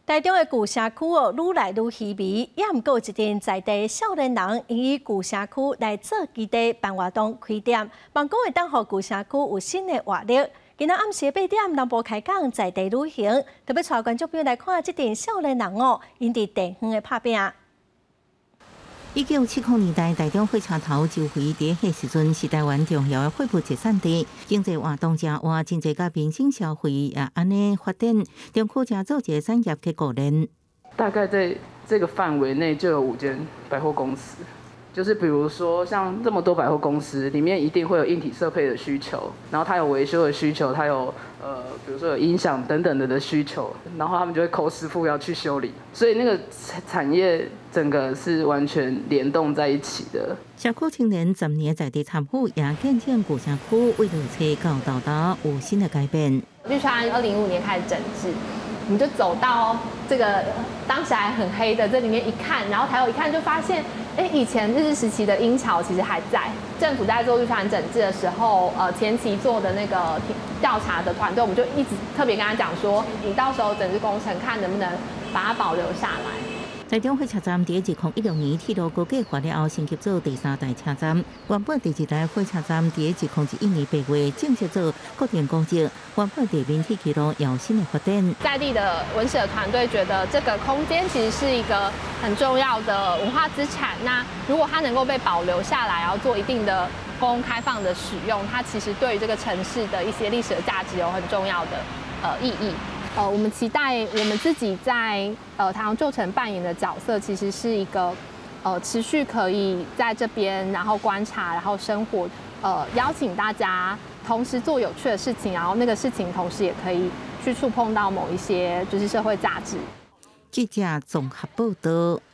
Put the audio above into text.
台中的旧城区愈来愈稀微，也毋过有一群在地少年人以旧城区来做基地办活动开店，望讲会当互旧城区有新的活力。今仔暗时8点，南部开讲在地旅行，特别带观众朋友来看这群少年人因伫地方的拍拼。 1970年代，台中火车头就回伫迄时阵是台湾重要的货物集散地，经济活动真活，真侪甲民生社会也安尼发展，中区正做一个产业结构链。 大概在这个范围内就有5间百货公司。就是比如说，像这么多百货公司，里面一定会有硬体设备的需求，然后它有维修的需求，它有比如说有音响等等的需求，然后他们就会扣师傅要去修理，所以那个产业整个是完全联动在一起的。 社区青年10年在地参与，也见证旧城区为了车到到达有新的改变。 绿川2015年开始整治。我们就走到这个当时还很黑的这里面一看，然后抬头一看就发现，以前日治时期的鹰桥其实还在。政府在做绿川整治的时候，前期做的那个调查的团队，我们就一直特别跟他讲说，你到时候整治工程看能不能把它保留下来。 台中火车站伫2016年铁路高架化了后，升级做第3代车站。原本第1代火车站伫2011年8月正式做固定工程，原本地面铁轨路有新的发展。 在地的文史的团队觉得这个空间其实是一个很重要的文化资产。那如果它能够被保留下来，然后做一定的公开放的使用，它其实对于这个城市的一些历史的价值有很重要的意义。我们期待我们自己在台中旧城扮演的角色，其实是一个持续可以在这边然后观察，然后生活，邀请大家同时做有趣的事情，然后那个事情同时也可以去触碰到某一些就是社会价值。 记者综合报道。